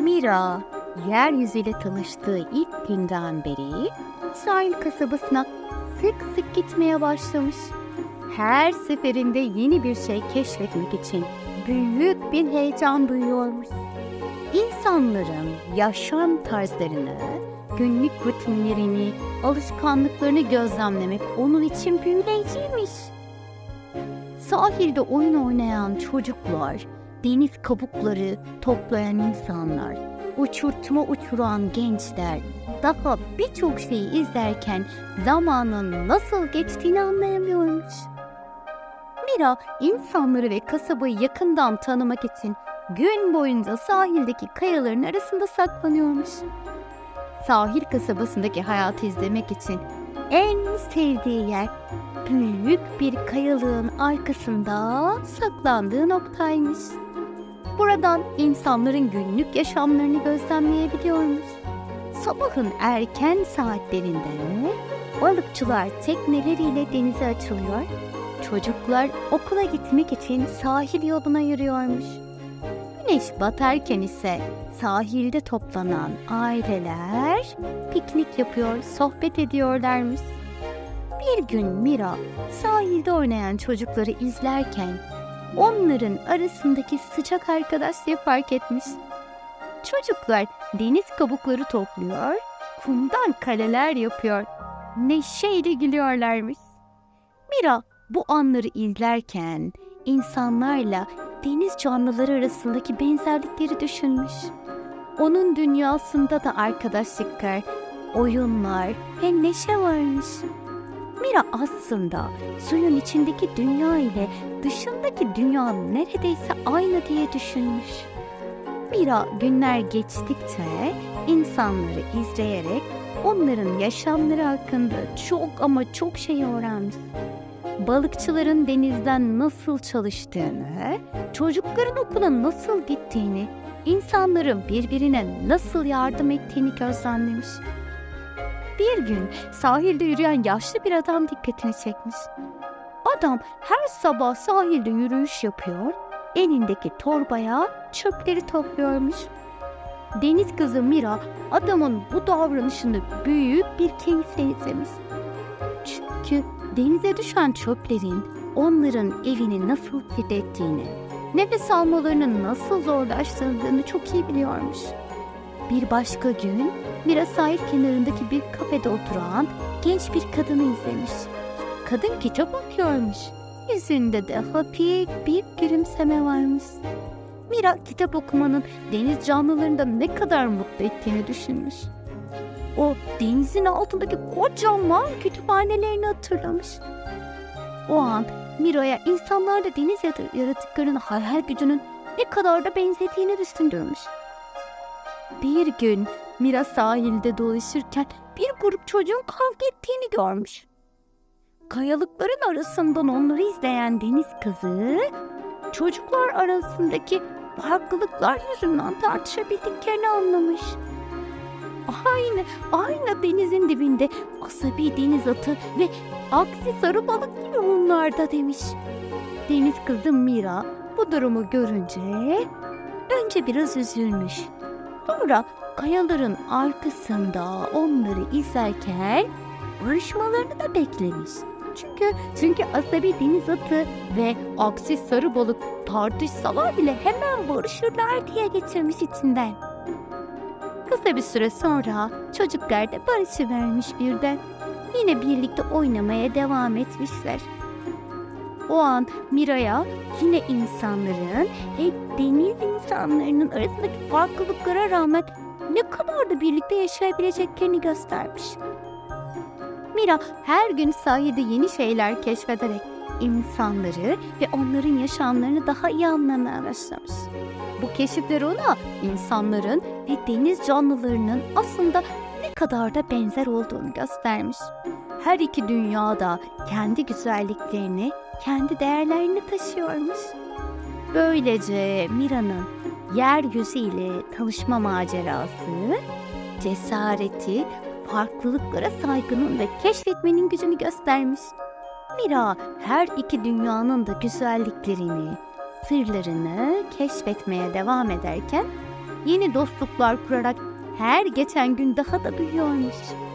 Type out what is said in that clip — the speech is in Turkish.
Mira, yeryüzüyle tanıştığı ilk günden beri sahil kasabasına sık sık gitmeye başlamış. Her seferinde yeni bir şey keşfetmek için büyük bir heyecan duyuyormuş. İnsanların yaşam tarzlarını, günlük rutinlerini, alışkanlıklarını gözlemlemek onun için büyüleyiciymiş. Sahilde oyun oynayan çocuklar, deniz kabukları toplayan insanlar, uçurtma uçuran gençler daha birçok şeyi izlerken zamanın nasıl geçtiğini anlayamıyormuş. Mira insanları ve kasabayı yakından tanımak için gün boyunca sahildeki kayaların arasında saklanıyormuş. Sahil kasabasındaki hayatı izlemek için en sevdiği yer büyük bir kayalığın arkasında saklandığı noktaymış. Buradan insanların günlük yaşamlarını gözlemleyebiliyormuş. Sabahın erken saatlerinde balıkçılar tekneleriyle denize açılıyor, çocuklar okula gitmek için sahil yoluna yürüyormuş. Güneş batarken ise sahilde toplanan aileler piknik yapıyor, sohbet ediyorlarmış. Bir gün Mira sahilde oynayan çocukları izlerken onların arasındaki sıcak arkadaşlığı fark etmiş. Çocuklar deniz kabukları topluyor, kumdan kaleler yapıyor, neşeyle gülüyorlarmış. Mira bu anları izlerken insanlarla deniz canlıları arasındaki benzerlikleri düşünmüş. Onun dünyasında da arkadaşlıklar, oyunlar ve neşe varmış. Mira aslında suyun içindeki dünya ile dışındaki dünya neredeyse aynı diye düşünmüş. Mira günler geçtikçe insanları izleyerek onların yaşamları hakkında çok ama çok şey öğrenmiş. Balıkçıların denizden nasıl çalıştığını, çocukların okula nasıl gittiğini, insanların birbirine nasıl yardım ettiğini gözlemlemiş. Bir gün sahilde yürüyen yaşlı bir adam dikkatini çekmiş. Adam her sabah sahilde yürüyüş yapıyor, elindeki torbaya çöpleri topluyormuş. Deniz kızı Mira adamın bu davranışını büyük bir keyifle izlemiş. Çünkü denize düşen çöplerin onların evini nasıl kirlettiğini, nefes almalarını nasıl zorlaştırdığını çok iyi biliyormuş. Bir başka gün Mira sahil kenarındaki bir kafede oturan genç bir kadını izlemiş. Kadın kitap okuyormuş. Yüzünde de hafif bir gülümseme varmış. Mira kitap okumanın deniz canlılarında ne kadar mutlu ettiğini düşünmüş. O denizin altındaki kocaman kütüphanelerini hatırlamış. O an Mira'ya insanlarla deniz yaratıklarının hayal gücünün ne kadar da benzediğini düşündürmüş. Bir gün Mira sahilde dolaşırken bir grup çocuğun kavga ettiğini görmüş. Kayalıkların arasından onları izleyen deniz kızı, çocuklar arasındaki farklılıklar yüzünden tartışabildiklerini anlamış. Aynı denizin dibinde asabi deniz atı ve aksi sarı balık gibi onlar da demiş. Deniz kızı Mira bu durumu görünce önce biraz üzülmüş. Sonra kayaların arkasında onları izlerken barışmalarını da beklemiş. Çünkü asabi deniz atı ve aksi sarı balık tartışsalar bile hemen barışırlar diye geçirmiş içinden. Kısa bir süre sonra çocuklar da barışıvermiş birden. Yine birlikte oynamaya devam etmişler. O an Mira'ya yine insanların ve deniz insanlarının arasındaki farklılıklara rağmen ne kadar da birlikte yaşayabileceklerini göstermiş. Mira her gün sahilde yeni şeyler keşfederek insanları ve onların yaşamlarını daha iyi anlamaya başlamış. Bu keşifler ona insanların ve deniz canlılarının aslında ne kadar da benzer olduğunu göstermiş. Her iki dünyada kendi güzelliklerini, kendi değerlerini taşıyormuş. Böylece Mira'nın yeryüzüyle tanışma macerası, cesareti, farklılıklara saygının ve keşfetmenin gücünü göstermiş. Mira her iki dünyanın da güzelliklerini, sırlarını keşfetmeye devam ederken yeni dostluklar kurarak her geçen gün daha da büyüyormuş.